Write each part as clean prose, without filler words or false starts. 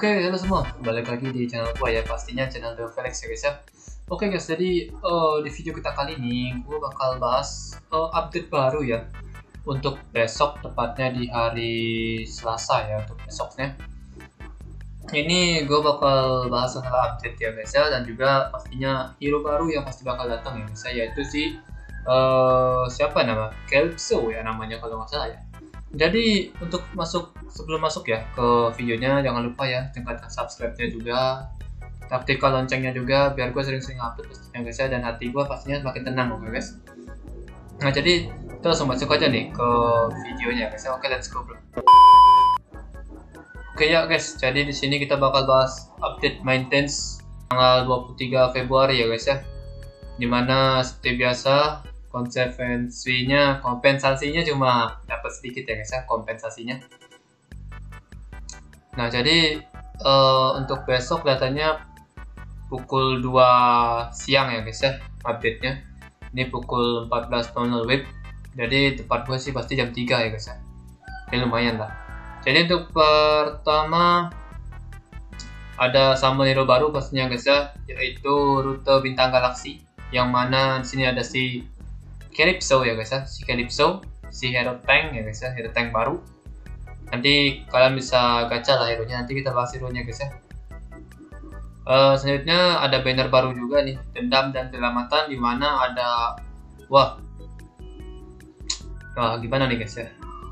Oke, halo semua, balik lagi di channel gua ya, pastinya channel The Felix ya guys ya. Oke guys, jadi di video kita kali ini gua bakal bahas update baru ya untuk besok, tepatnya di hari Selasa ya, untuk besoknya. Ini gue bakal bahas masalah update ya guys ya, dan juga pastinya hero baru yang pasti bakal datang ya guys ya, yaitu si siapa nama? Calypso ya namanya kalau nggak salah ya. Jadi untuk sebelum masuk ya ke videonya, jangan lupa ya tingkatkan subscribe-nya juga, aktifkan loncengnya juga biar gue sering-sering upload pastinya guys ya, dan hati gue pastinya semakin tenang oke guys. Nah jadi kita langsung masuk aja nih ke videonya guys ya. Oke, let's go bro. Oke ya guys, jadi di sini kita bakal bahas update maintenance tanggal 23 Februari ya guys ya. Dimana seperti biasa kompensasinya cuma dapat sedikit ya guys ya, kompensasinya. Nah jadi untuk besok datanya pukul 2 siang ya guys ya update-nya. Ini pukul 14.00 WIB, jadi tepat gue sih pasti jam 3 ya guys ya. Ini lumayan lah. Jadi untuk pertama ada summon hero baru pastinya guys ya, yaitu rute bintang galaksi, yang mana di sini ada si Calypso ya guys ya, si Calypso, si hero tank ya guys ya, hero tank baru. Nanti kalian bisa gacha lah hero nya, nanti kita bahas hero nya guys ya. Selanjutnya ada banner baru juga nih, dendam dan penyelamatan, dimana ada wah gimana nih guys ya.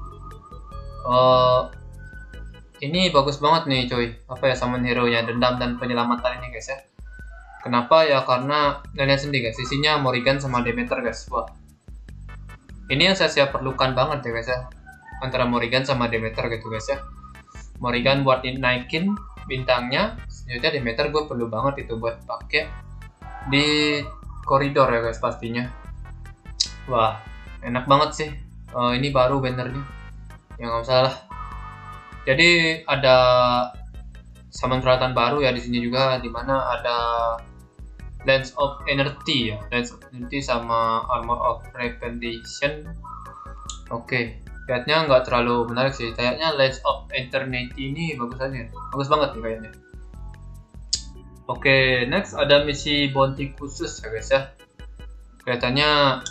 Ini bagus banget nih coy, apa ya, summon hero nya dendam dan penyelamatan ini guys ya. Kenapa ya, karena kalian sendiri guys, isinya Morrigan sama Demeter guys. Wah, ini yang saya perlukan banget ya guys ya, antara Morrigan sama Demeter gitu guys ya. Morrigan buat naikin bintangnya, selanjutnya Demeter gue perlu banget itu buat pakai di koridor ya guys pastinya. Wah, enak banget sih. Ini baru bannernya, yang nggak salah. Jadi ada summon peralatan baru ya di sini juga, dimana ada Lens of Energy ya, Lens of Energy sama Armor of Repetition. Oke, kayaknya nggak terlalu menarik sih. Kayaknya Lens of Eternity ini bagus aja, bagus banget nih kayaknya. Oke, next ada misi bounty khusus ya guys ya. Kelihatannya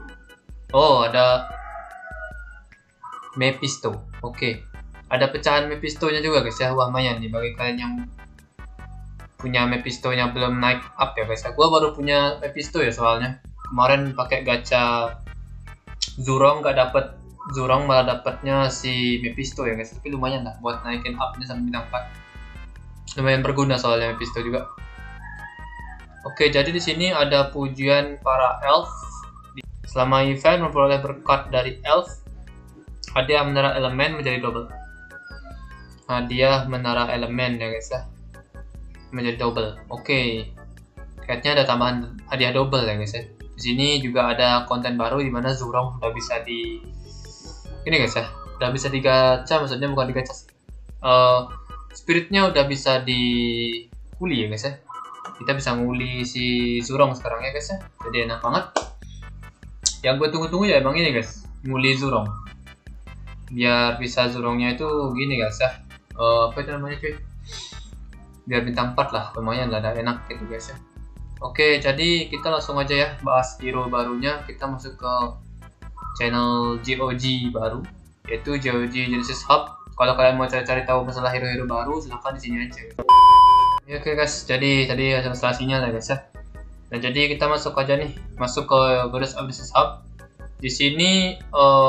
ada Mephisto. Oke, ada pecahan Mephisto-nya juga guys ya. Wah, lumayan nih bagi kalian yang punya Mephisto-nya belum naik up ya guys ya. Gua baru punya Mephisto ya, soalnya kemarin pakai gacha Zurong nggak dapet Zurong, malah dapetnya si Mephisto ya guys. Tapi lumayan lah buat naikin up-nya sampai bintang 4. Lumayan berguna soalnya Mephisto juga. Oke, jadi di sini ada pujian para elf. Selama event memperoleh berkat dari elf, hadiah menara elemen menjadi double. Hadiah menara elemen ya guys ya, menjadi double. Oke, kayaknya ada tambahan hadiah double ya guys ya. Di sini juga ada konten baru di mana Zurong udah bisa ini guys ya, udah bisa digacha, maksudnya bukan digacha sih. Spiritnya udah bisa dikuli ya guys ya. Kita bisa nguli si Zurong sekarang ya guys ya. Jadi enak banget. Yang gue tunggu-tunggu ya emang ini guys, nguli Zurong. Biar bisa Zurongnya itu gini guys ya. Apa itu namanya cuy? Biar bintang 4 lah, lumayan lah, enak gitu guys ya. Oke, jadi kita langsung aja ya bahas hero barunya. Kita masuk ke channel GOG baru, yaitu GOG Genesis Hub. Kalau kalian mau cari-cari tahu masalah hero-hero baru, silahkan di sini aja. Ya, oke guys, jadi tadi administrasinya lah guys ya. Nah jadi kita masuk aja nih, masuk ke Goddess of Genesis Hub. Di sini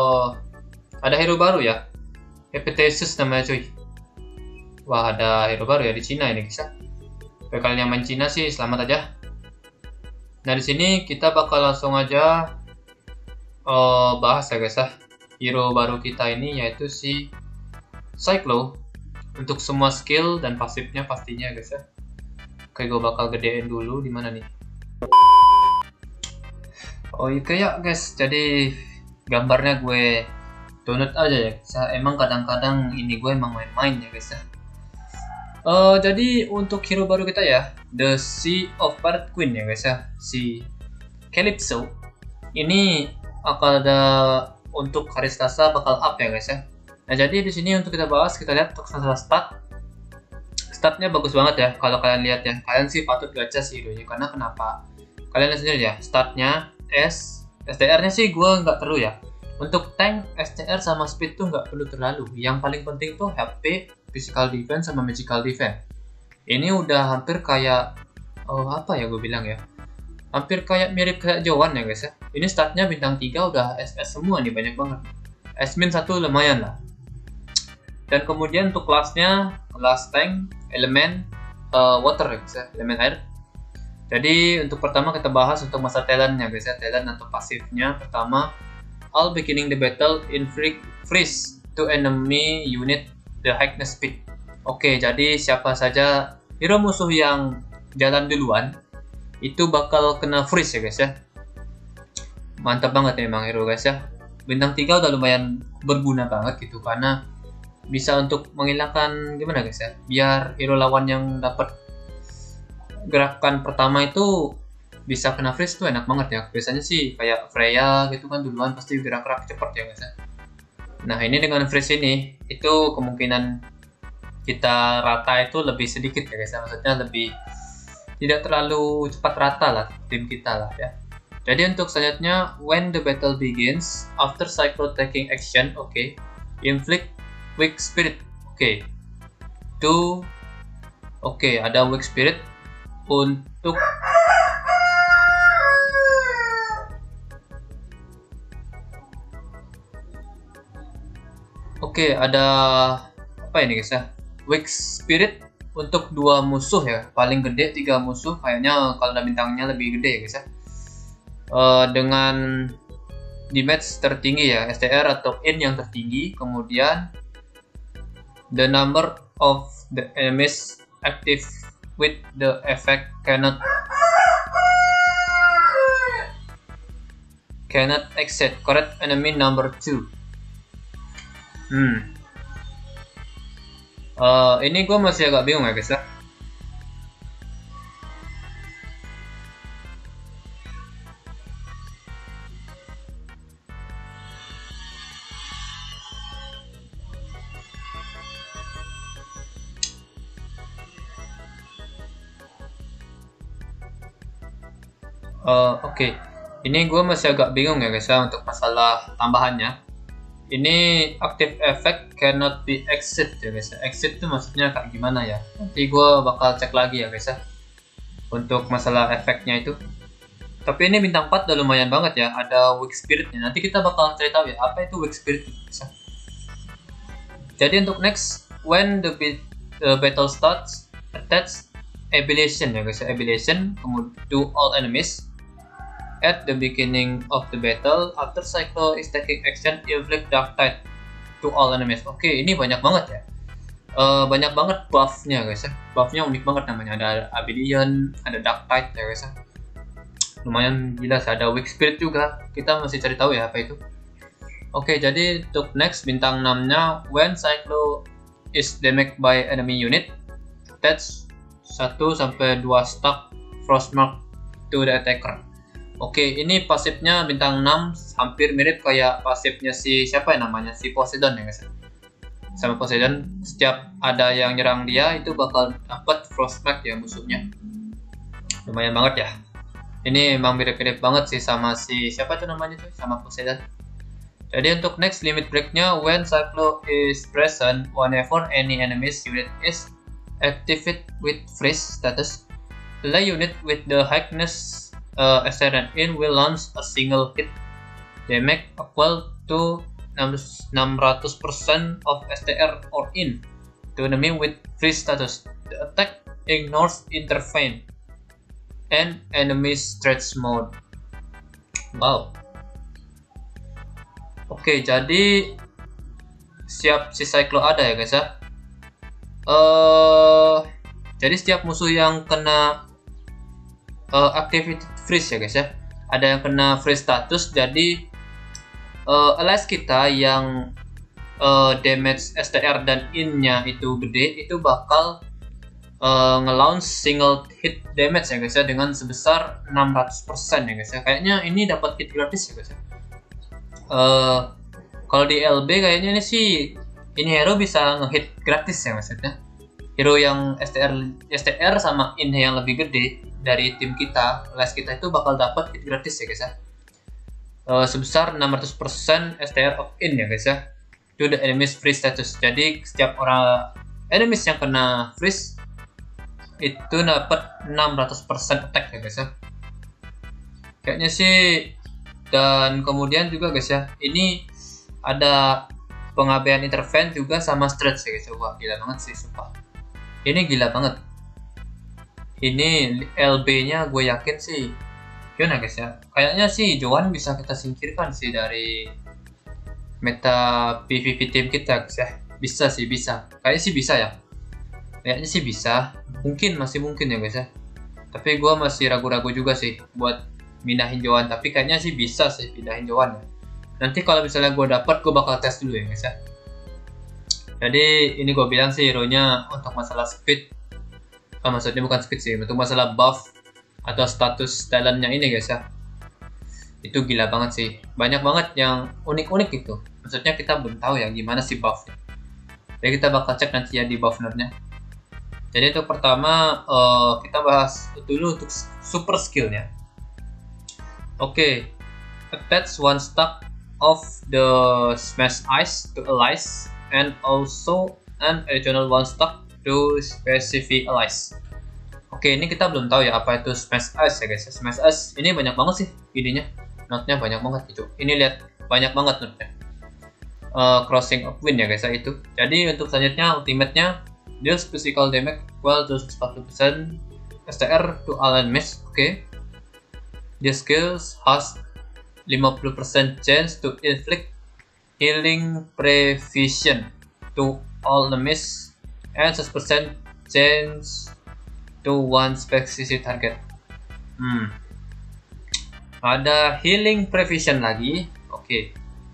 ada hero baru ya, Hephaestus namanya cuy. Wah, ada hero baru ya di Cina ini guys ya. Bagi kalian yang main Cina sih selamat aja. Nah di sini kita bakal langsung aja bahas ya guys ya. Hero baru kita ini yaitu si Cyclo, untuk semua skill dan pasifnya pastinya guys ya. Oke, gue bakal gedein dulu di mana nih. Ya guys, jadi gambarnya gue download aja ya. Emang kadang-kadang ini gue emang main-main ya guys ya. Jadi untuk hero baru kita ya, The Sea of Pirate Queen ya guys ya, si Calypso. Ini akan ada untuk hari Selasa bakal up ya guys ya. Nah jadi di sini untuk kita bahas, kita lihat untuk masalah Statnya bagus banget ya kalau kalian lihat ya. Kalian sih patut gacha sih hero-nya, karena kenapa? Kalian lihat sendiri ya, statnya STR-nya sih gue nggak perlu ya. Untuk tank, STR sama speed tuh nggak perlu terlalu. Yang paling penting tuh HP, physical defense sama magical defense. Ini udah hampir kayak apa ya gue bilang ya? Hampir kayak mirip kayak Jowan ya guys ya. Ini statnya bintang 3 udah SS semua nih, banyak banget. S-1 lumayan lah. Dan kemudian untuk kelasnya, kelas tank, elemen water ya guys ya, elemen air. Jadi untuk pertama kita bahas untuk masa talentnya guys ya, talent atau pasifnya. Pertama, all beginning the battle freeze to enemy unit the highness speed. Oke, jadi siapa saja hero musuh yang jalan duluan itu bakal kena freeze ya guys ya. Mantap banget ya emang hero guys ya. Bintang 3 udah lumayan berguna banget gitu, karena bisa untuk menghilangkan gimana guys ya, biar hero lawan yang dapat gerakan pertama itu bisa kena freeze tuh enak banget ya. Biasanya sih kayak Freya gitu kan duluan pasti gerak-gerak cepet ya guys ya. Nah ini dengan freeze ini itu kemungkinan kita rata itu lebih sedikit ya guys ya, maksudnya lebih tidak terlalu cepat rata lah tim kita lah ya. Jadi untuk selanjutnya, when the battle begins after Cyclo taking action, inflict weak spirit, ada weak spirit untuk ada apa ini guys ya, weak spirit untuk 2 musuh ya, paling gede 3 musuh kayaknya, kalau ada bintangnya lebih gede ya guys ya. Dengan damage tertinggi ya, STR atau in yang tertinggi, kemudian the number of the enemies active with the effect cannot exceed correct enemy number 2. Ini gue masih agak bingung ya guys ya. Ini gue masih agak bingung ya guys ya untuk masalah tambahannya. Ini active effect cannot be exit ya guys ya. Exit itu maksudnya kayak gimana ya? Nanti gue bakal cek lagi ya guys ya untuk masalah efeknya itu. Tapi ini bintang 4 udah lumayan banget ya, ada weak spiritnya. Nanti kita bakal cari tahu ya apa itu weak spirit guys ya. Jadi untuk next, when the battle starts, attach ablation ya guys ya, ablation kemudian to all enemies at the beginning of the battle after Cyclo is taking action, inflict dark tide to all enemies. Ini banyak banget ya, banyak banget buffnya guys ya, buffnya unik banget namanya, ada Abelian, ada dark tide ya guys ya, lumayan gila sih. Ada weak spirit juga, kita masih cari tahu ya apa itu. Jadi untuk next bintang 6 nya, when Cyclo is damaged by enemy unit, attach 1-2 stack frostmark to the attacker. Ini pasifnya bintang 6 hampir mirip kayak pasifnya si siapa ya namanya, si Poseidon ya guys. Sama Poseidon, setiap ada yang nyerang dia itu bakal dapat frostmark ya musuhnya. Lumayan banget ya. Ini emang mirip-mirip banget sih sama si siapa itu namanya tuh, sama Poseidon. Jadi untuk next limit breaknya, when Cyclo is present whenever any enemy's unit is activated with freeze status, the unit with the highness STR and in will launch a single hit damage equal to 600% of STR or in to enemy with freeze status. The attack ignores intervene and enemy stretch mode. Wow. Jadi siap si Cyclo ada ya guys ya. Jadi setiap musuh yang kena activity freeze ya guys ya, ada yang kena freeze status, jadi allies kita yang damage STR dan in-nya itu gede, itu bakal nge-launch single hit damage ya guys ya, dengan sebesar 600% ya guys ya. Kayaknya ini dapat hit gratis ya guys ya. Kalau di LB kayaknya ini sih, ini hero bisa nge-hit gratis ya maksudnya. hero yang STR sama in yang lebih gede dari tim kita, les kita itu bakal dapat hit gratis ya guys ya. Sebesar 600% STR of in ya guys ya. To the enemies freeze status. Jadi setiap orang enemies yang kena freeze itu dapat 600% attack ya guys ya. Kayaknya sih. Dan kemudian juga guys ya, ini ada pengabaian intervene juga sama stretch ya guys ya. Wah gila banget sih sumpah. Ini gila banget. Ini LB nya gue yakin sih gimana guys ya, kayaknya sih Joan bisa kita singkirkan sih dari meta PvP tim kita guys ya. Bisa sih, bisa, kayaknya sih bisa ya, kayaknya sih bisa, masih mungkin ya guys ya. Tapi gue masih ragu-ragu juga sih buat mindahin Joan, tapi kayaknya sih bisa sih pindahin Joan ya. Nanti kalau misalnya gue dapat, gue bakal tes dulu ya guys ya. Jadi ini gue bilang sih hero nya untuk masalah speed, maksudnya bukan speed sih, untuk masalah buff atau status talentnya ini guys ya, itu gila banget sih. Banyak banget yang unik-unik gitu, maksudnya kita belum tahu ya gimana sih buffnya. Jadi kita bakal cek nanti ya di buff node-nya. Jadi untuk pertama kita bahas dulu untuk super skillnya. Oke, attach one stack of the smash ice to allies and also an additional one stack to specific allies. Oke, ini kita belum tahu ya apa itu smash ice ya guys. Smash ice ini banyak banget sih idenya, node-nya banyak banget gitu. Ini lihat banyak banget node-nya. Crossing of wind ya guys ya itu. Jadi untuk selanjutnya ultimate-nya deals physical damage equal to 40% STR to all enemies. Oke. This skills has 50% chance to inflict healing prevision to all enemies and 6% chance to one specific target. Ada healing prevision lagi. Oke.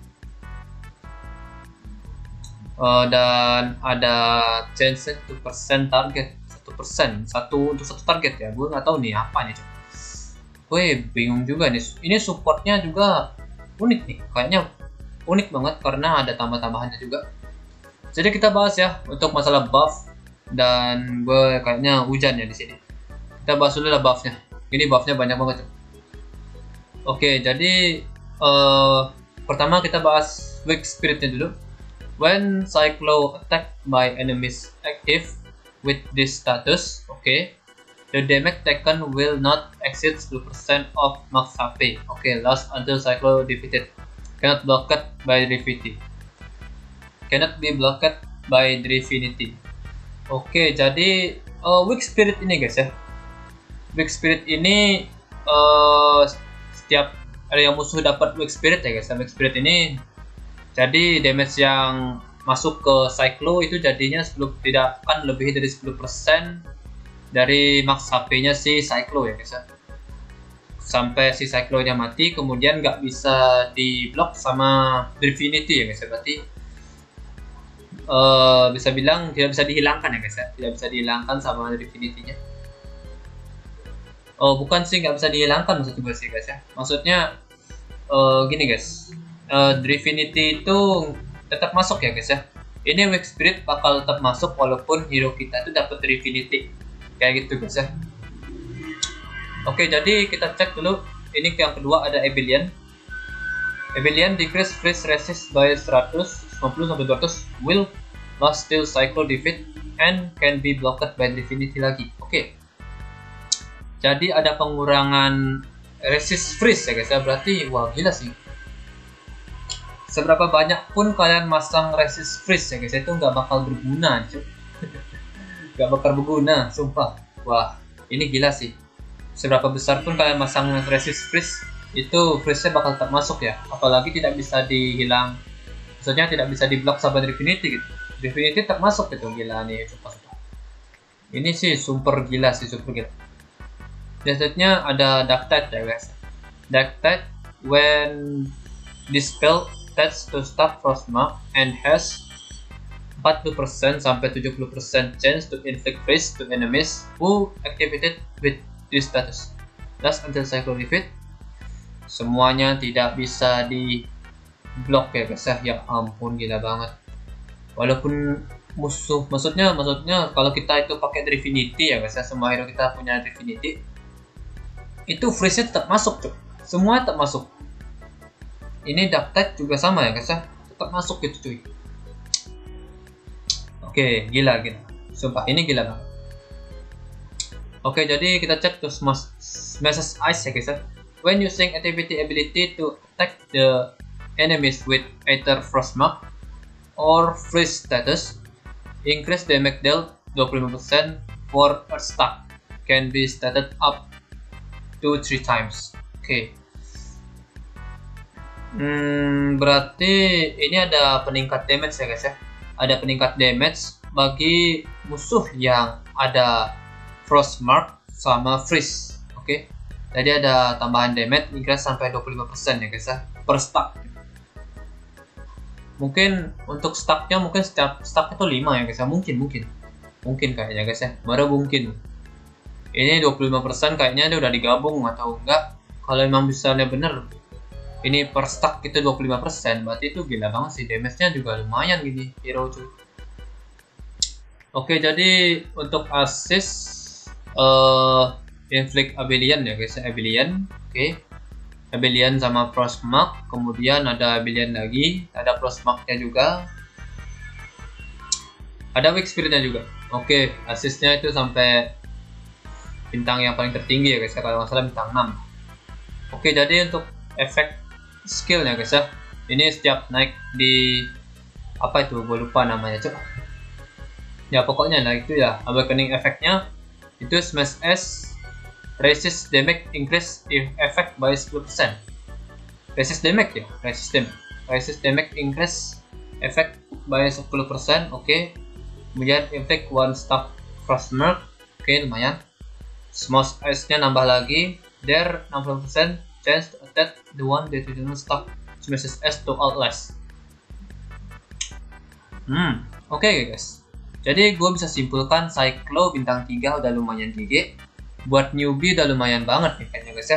Dan ada chance 1% target, 1% untuk satu target ya. Gue nggak tahu nih apa nih. Gue bingung juga nih. Ini supportnya juga unik nih, kayaknya unik banget karena ada tambah-tambahannya juga. Jadi kita bahas ya untuk masalah buff, dan gue kayaknya hujan ya di sini. Kita bahas dulu lah buffnya. Ini buffnya banyak banget. Oke, jadi pertama kita bahas weak spiritnya dulu. When Cyclo attacked by enemies active with this status, okay, the damage taken will not exceed 10% of max HP. Okay, last until Cyclo defeated. Cannot blocked by Divinity. Cannot be blocked by Divinity. Okay, jadi weak spirit ini guys ya. Weak spirit ini setiap ada yang musuh dapat weak spirit ya guys. Weak spirit ini jadi damage yang masuk ke Cyclo itu jadinya tidak akan lebih dari 10% dari max HP-nya si Cyclo ya guys ya. Sampai si Cyclo-nya mati, kemudian nggak bisa di-block sama Divinity ya guys ya. Berarti bisa bilang tidak bisa dihilangkan ya guys ya. Tidak bisa dihilangkan sama Divinity-nya. Oh bukan sih nggak bisa dihilangkan maksud gue sih guys ya. Maksudnya gini guys. Divinity itu tetap masuk ya guys ya. Ini weak spirit bakal tetap masuk walaupun hero kita itu dapat Divinity kayak gitu guys ya. Oke, jadi kita cek dulu. Ini yang kedua ada Abelian. Abelian decrease freeze resist by 150-200 will last till Cyclo defeat and can be blocked by Divinity lagi. Oke. Jadi ada pengurangan resist freeze ya guys ya. Berarti wah gila sih. Seberapa banyak pun kalian masang resist freeze ya guys, itu nggak bakal berguna cuy. Nggak bakal berguna, sumpah. Wah, ini gila sih. Seberapa besar pun kalian masang resist freeze, itu freeze-nya bakal tetap masuk ya. Apalagi tidak bisa dihilang, maksudnya tidak bisa diblok sama Divinity gitu. Divinity tetap masuk gitu, gila nih, sumpah. Ini sih super gila sih, super gila. Biasanya ada Dark Tide ya guys. Dark Tide when dispel attached to staff Frostmark and has 40% sampai 70% chance to inflict freeze to enemies who activated with this status. Last until Cyclo defeat. Semuanya tidak bisa di block ya guys ya. Ya ampun gila banget. Walaupun musuh, maksudnya kalau kita itu pakai Divinity ya guys ya, semua hero kita punya Divinity, itu freeze-nya tetap masuk tuh, semua tetap masuk. Ini Dark Tide juga sama ya guys ya, tetap masuk gitu cuy. Oke, gila, sumpah ini gila banget. Oke, jadi kita cek tuh Smashes Ice ya guys ya. When using activity ability to attack the enemies with either Frostmark or freeze status, increase damage dealt 25% for a stack, can be stated up to 3 times. Oke. Berarti ini ada peningkat damage ya guys ya. Ada peningkat damage bagi musuh yang ada Frostmark sama freeze. Oke. Jadi ada tambahan damage increase sampai 25% ya guys ya, per stack. Mungkin untuk stacknya mungkin setiap stack itu 5 ya guys ya, mungkin kayaknya guys ya, baru mungkin. Ini 25% kayaknya dia udah digabung atau enggak. Kalau emang misalnya bener ini per stack itu 25%, berarti itu gila banget sih, damage-nya juga lumayan gini hero cuy. Oke, jadi untuk assist inflict Abelian ya guys, Abelian. Oke. Abelian sama Frostmark, kemudian ada Abelian lagi, ada Frostmark-nya juga. Ada Weak Spirit-nya juga. Oke, assist-nya itu sampai bintang yang paling tertinggi ya guys, kalau nggak salah bintang 6. Oke, jadi untuk efek skill-nya guys ya, ini setiap naik di apa itu, gue lupa namanya coba. Ya pokoknya nah itu ya, awakening efeknya itu Smash S resist damage increase if effect by 10%. Resist damage ya, resist damage increase effect by 10%. Oke. Kemudian inflict one stack Frostmark. Oke, lumayan. Smash S-nya nambah lagi. There 60% chance to attack the one that you don't stack Smash S to outlast. Oke guys. Jadi gue bisa simpulkan Cyclo bintang 3 udah lumayan GG. Buat newbie udah lumayan banget nih kayaknya guys ya.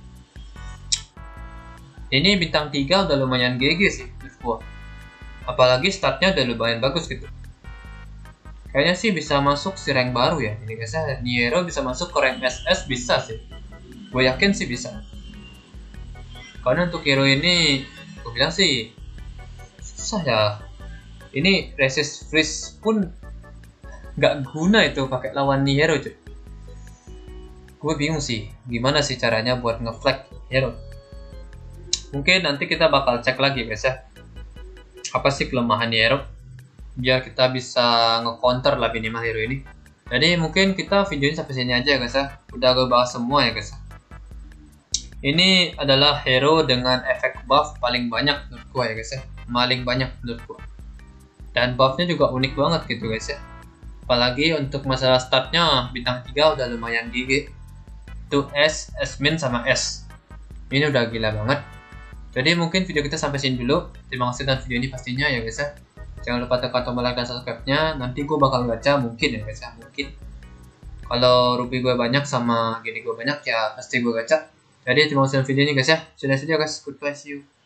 Ini bintang 3 udah lumayan GG sih menurut gue. Apalagi startnya udah lumayan bagus gitu. Kayaknya sih bisa masuk si rank baru ya ini guys ya. Niero bisa masuk ke rank SS bisa sih. Gue yakin sih bisa. Karena untuk hero ini gue bilang sih susah ya. Ini resist freeze pun nggak guna itu pakai lawan Niero cuy. Gue bingung sih gimana sih caranya buat nge-flag hero. Mungkin nanti kita bakal cek lagi guys ya, apa sih kelemahan hero biar kita bisa nge-counter lah minimal hero ini. Jadi mungkin kita videonya sampai sini aja guys ya, udah gue bahas semua ya guys. Ini adalah hero dengan efek buff paling banyak menurut gue ya guys ya, paling banyak menurut gue. Dan buffnya juga unik banget gitu guys ya. Apalagi untuk masalah startnya bintang 3 udah lumayan GG. Itu S, S-min sama S. Ini udah gila banget. Jadi mungkin video kita sampai sini dulu. Terima kasih dan video ini pastinya ya guys ya. Jangan lupa tekan tombol like dan subscribe-nya. Nanti gue bakal gacha mungkin ya guys ya, mungkin. Kalau ruby gue banyak sama gini gue banyak ya pasti gue gacha. Jadi terima kasih video ini guys ya. Sudah guys. Goodbye, see you.